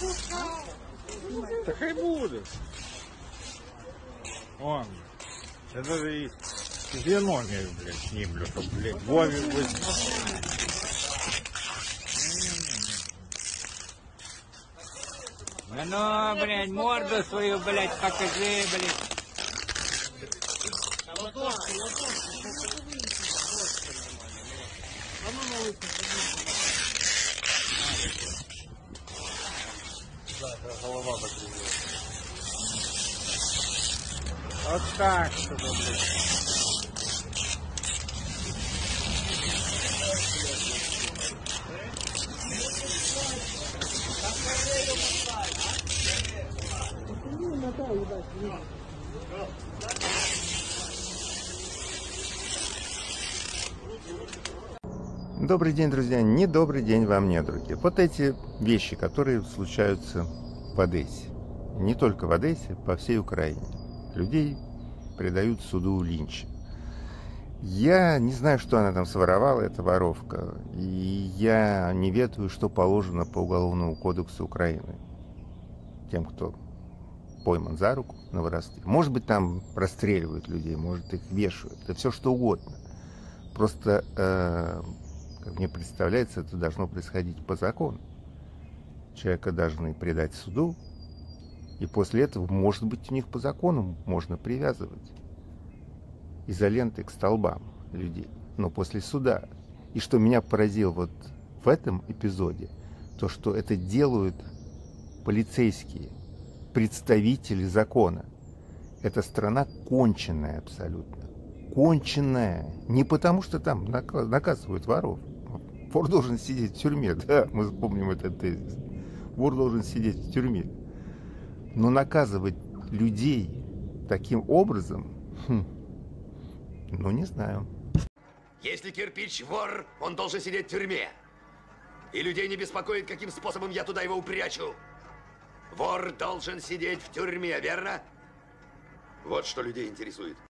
Так и будут. Он. Это же и физиономию, блядь, снимлю, чтоб, блядь, Вове Ну, блядь, морду свою, блядь, покажи, блядь. голова покривила. Вот так, что-то, блядь. Добрый день, друзья, не добрый день вам, недруги. Вот эти вещи, которые случаются в Одессе. Не только в Одессе, по всей Украине. Людей предают суду Линча. Я не знаю, что она там своровала, эта воровка. И я не ведаю, что положено по Уголовному кодексу Украины тем, кто пойман за руку на воровстве. Может быть, там расстреливают людей, может, их вешают. Это все что угодно. Просто, как мне представляется, это должно происходить по закону. Человека должны предать суду, и после этого, может быть, у них по закону можно привязывать изолентой к столбам людей, но после суда. И что меня поразило вот в этом эпизоде, то, что это делают полицейские, представители закона. Эта страна конченная абсолютно. Конченная. Не потому, что там наказывают воров. Вор должен сидеть в тюрьме, да, мы помним этот тезис. Вор должен сидеть в тюрьме. Но наказывать людей таким образом, ну, не знаю. Если кирпич вор, он должен сидеть в тюрьме. И людей не беспокоит, каким способом я туда его упрячу. Вор должен сидеть в тюрьме, верно? Вот что людей интересует.